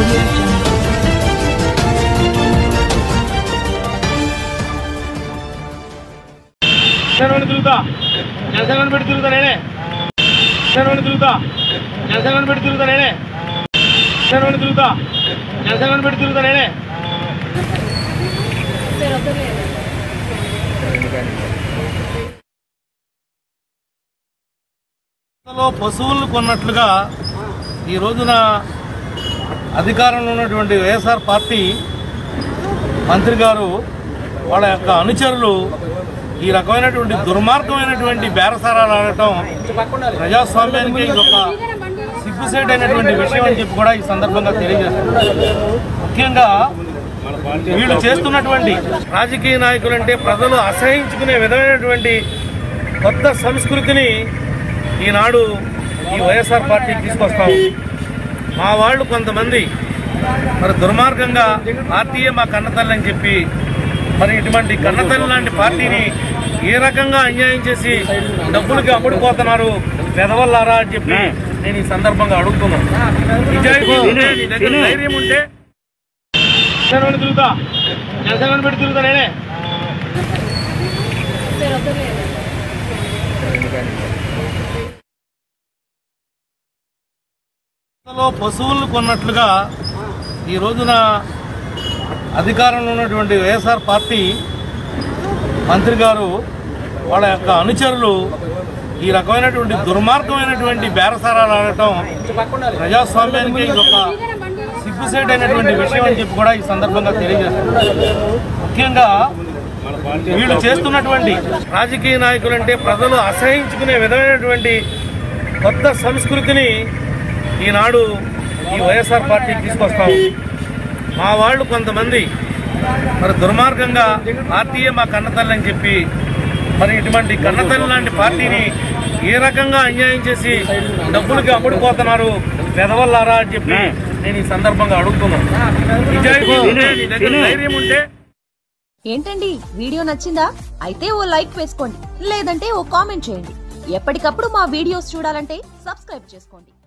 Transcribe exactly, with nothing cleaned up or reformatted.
తిరుగుతా జనసేన పెట్టి తిరుగుతా నేనే తిరుగుతా జనసేన పెట్టి తిరుగుతా నేనే తిరుగుతా జనసేన పెట్టి తిరుగుతా నేనే పశువులను కొన్నట్లుగా ఈ రోజున అధికారంలో ఉన్నటువంటి వైఎస్ఆర్ పార్టీ మంత్రి గారు వాళ్ళ యొక్క అనుచరులు ఈ రకమైనటువంటి దుర్మార్గమైనటువంటి బేరసారాలు ఆడటం ప్రజాస్వామ్యానికి ఒక సిగ్గుసేటైనటువంటి విషయం అని చెప్పి కూడా ఈ సందర్భంగా తెలియజేస్తున్నారు. ముఖ్యంగా వీళ్ళు చేస్తున్నటువంటి రాజకీయ నాయకులంటే ప్రజలు అసహించుకునే విధమైనటువంటి కొత్త సంస్కృతిని ఈనాడు ఈ వైఎస్ఆర్ పార్టీ తీసుకొస్తాం. మా వాళ్ళు కొంతమంది మరి దుర్మార్గంగా పార్టీయే మా కన్నతల్లి అని చెప్పి మరి ఇటువంటి కన్నతల్లి లాంటి పార్టీని ఏ రకంగా అన్యాయం చేసి డబ్బులకి అమ్ముడుపోతున్నారు పెదవల్లారా అని చెప్పి నేను ఈ సందర్భంగా అడుగుతున్నాను. నిజాయితీ ఉంటే నీ దగ్గర ధైర్యం ఉంటే జనసేన తిరుగుతా జనసేన పెట్టి తిరుగుతా నేనే పశువులను కొన్నట్లుగా ఈ రోజున అధికారంలో ఉన్నటువంటి వైఎస్ఆర్ పార్టీ మంత్రి గారు వాళ్ళ యొక్క అనుచరులు ఈ రకమైనటువంటి దుర్మార్గమైనటువంటి బేరసారాలు ఆడటం ప్రజాస్వామ్యానికి ఒక సిగ్గుసేటైనటువంటి విషయం అని చెప్పి కూడా ఈ సందర్భంగా తెలియజేస్తున్నారు. ముఖ్యంగా వీళ్ళు చేస్తున్నటువంటి రాజకీయ నాయకులంటే ప్రజలు అసహించుకునే విధమైనటువంటి కొత్త సంస్కృతిని ఈనాడు ఈ వైఎస్ఆర్ పార్టీ తీసుకొస్తాం. మా వాళ్ళు కొంతమంది మరి దుర్మార్గంగా పార్టీయే మా కన్నతల్లి అని చెప్పి మరి ఇటువంటి కన్నతల్లి లాంటి పార్టీని ఏ రకంగా అన్యాయం చేసి డబ్బులకి అమ్ముడుపోతున్నారు పెదవల్లారా అని చెప్పి నేను ఈ సందర్భంగా అడుగుతున్నాను. నిజాయితీ ఉంటే నీ దగ్గర ధైర్యం ఉంటే. ఏంటండి వీడియో నచ్చిందా? అయితే ఓ లైక్ వేసుకోండి, లేదంటే ఓ కామెంట్ చేయండి. ఎప్పటికప్పుడు మా వీడియోస్ చూడాలంటే సబ్స్క్రైబ్ చేసుకోండి.